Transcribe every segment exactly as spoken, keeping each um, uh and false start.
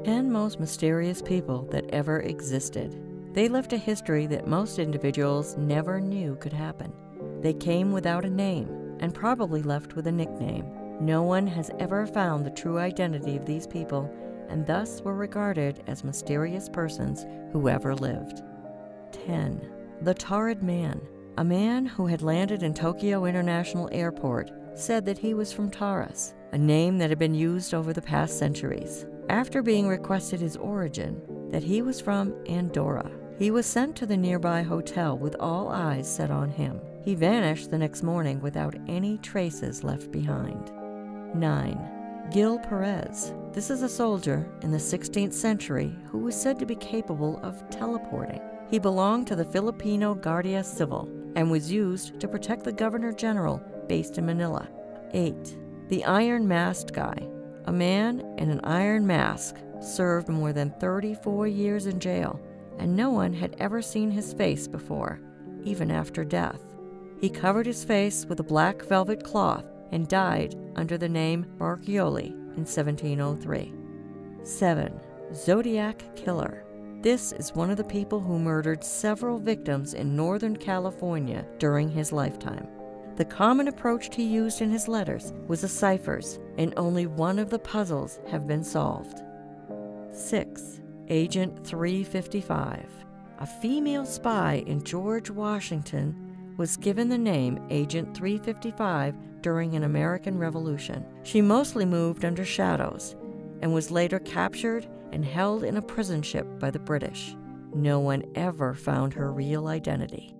ten most mysterious people that ever existed. They left a history that most individuals never knew could happen. They came without a name and probably left with a nickname. No one has ever found the true identity of these people and thus were regarded as mysterious persons who ever lived. ten. The Torrid Man. A man who had landed in Tokyo International Airport said that he was from Taurus, a name that had been used over the past centuries. After being requested his origin, that he was from Andorra, he was sent to the nearby hotel with all eyes set on him. He vanished the next morning without any traces left behind. nine. Gil Perez. This is a soldier in the sixteenth century who was said to be capable of teleporting. He belonged to the Filipino Guardia Civil and was used to protect the Governor General based in Manila. eight. The Iron Masked Guy. A man in an iron mask served more than thirty-four years in jail, and no one had ever seen his face before, even after death. He covered his face with a black velvet cloth and died under the name Marchioli in seventeen oh three. seven. Zodiac Killer. This is one of the people who murdered several victims in Northern California during his lifetime. The common approach he used in his letters was the ciphers, and only one of the puzzles have been solved. six. Agent three fifty-five. A female spy in George Washington was given the name Agent three fifty-five during an American Revolution. She mostly moved under shadows and was later captured and held in a prison ship by the British. No one ever found her real identity.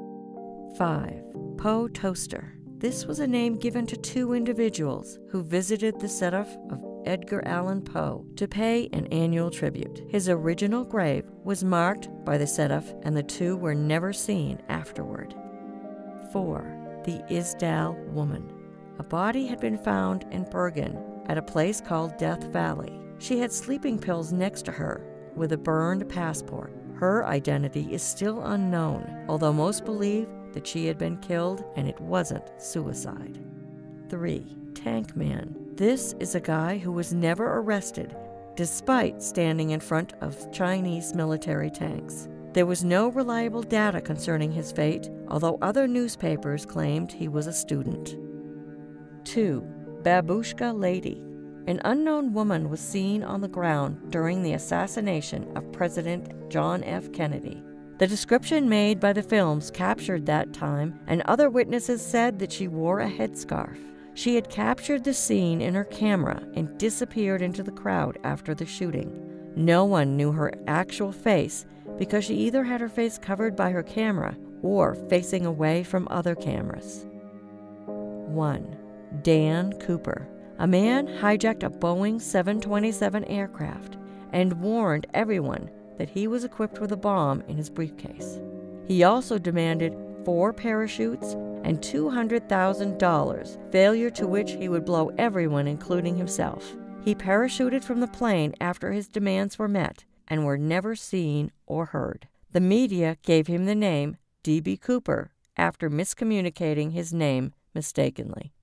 five. Poe Toaster. This was a name given to two individuals who visited the setup of Edgar Allan Poe to pay an annual tribute. His original grave was marked by the setup, and the two were never seen afterward. four. The Isdal Woman. A body had been found in Bergen at a place called Death Valley. She had sleeping pills next to her with a burned passport. Her identity is still unknown, although most believe that she had been killed and it wasn't suicide. three. Tank Man. This is a guy who was never arrested despite standing in front of Chinese military tanks. There was no reliable data concerning his fate, although other newspapers claimed he was a student. two. Babushka Lady. An unknown woman was seen on the ground during the assassination of President John F. Kennedy. The description made by the films captured that time, and other witnesses said that she wore a headscarf. She had captured the scene in her camera and disappeared into the crowd after the shooting. No one knew her actual face because she either had her face covered by her camera or facing away from other cameras. one. Dan Cooper. A man hijacked a Boeing seven twenty-seven aircraft and warned everyone that he was equipped with a bomb in his briefcase. He also demanded four parachutes and two hundred thousand dollars, failure to which he would blow everyone, including himself. He parachuted from the plane after his demands were met and were never seen or heard. The media gave him the name D B Cooper after miscommunicating his name mistakenly.